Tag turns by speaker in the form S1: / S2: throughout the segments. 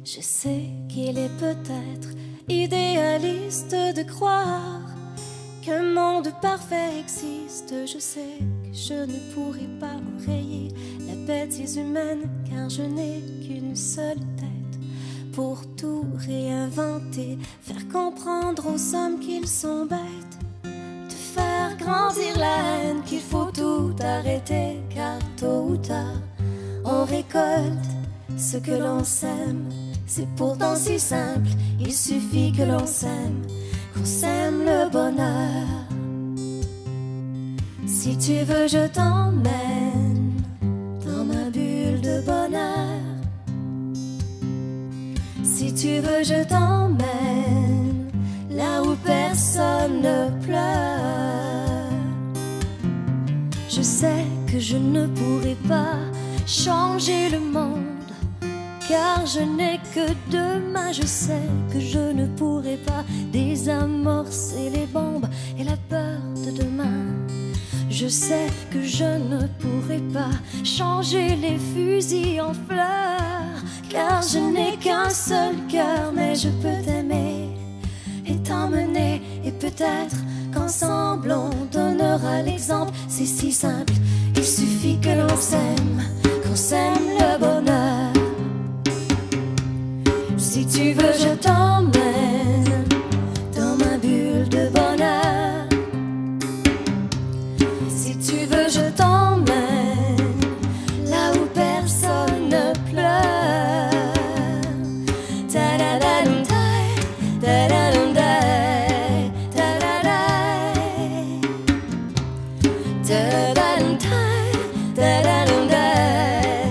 S1: Je sais qu'il est peut-être idéaliste de croire qu'un monde parfait existe. Je sais que je ne pourrai pas enrayer la bêtise humaine, car je n'ai qu'une seule tête pour tout réinventer, faire comprendre aux hommes qu'ils sont bêtes, de faire grandir la haine, qu'il faut tout arrêter, car tôt ou tard on récolte ce que l'on sème. C'est pourtant si simple, il suffit que l'on s'aime, qu'on sème le bonheur. Si tu veux, je t'emmène dans ma bulle de bonheur. Si tu veux, je t'emmène là où personne ne pleure. Je sais que je ne pourrai pas changer le monde, car je n'ai que demain. Je sais que je ne pourrai pas désamorcer les bombes et la peur de demain. Je sais que je ne pourrai pas changer les fusils en fleurs, car je n'ai qu'un seul cœur. Mais je peux t'aimer et t'emmener, et peut-être qu'ensemble on donnera l'exemple. C'est si simple, il suffit que l'on s'aime, qu'on sème le bonheur. Si tu veux, je t'emmène dans ma bulle de bonheur. Si tu veux, je t'emmène là où personne ne pleure. Ta-da-da-dum-dai, ta-da-dum-dai, ta-da-dai, ta-da-dum-dai, ta-da-dum-dai,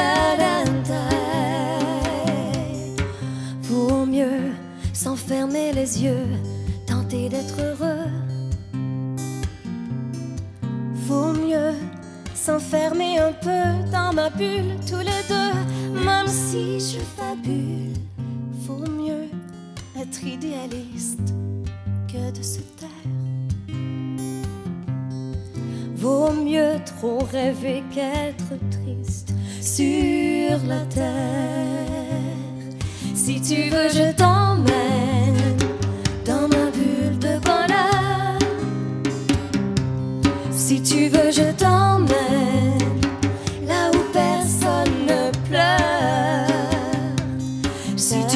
S1: ta-da-dum-dai. Vaut mieux s'enfermer les yeux, tenter d'être heureux. Vaut mieux s'enfermer un peu dans ma bulle, tous les deux, même si je fabule. Vaut mieux être idéaliste que de se taire. Vaut mieux trop rêver qu'être triste sur la terre. Si tu veux, je t'emmène dans ma bulle de bonheur. Si tu veux, je t'emmène là où personne ne pleure. Si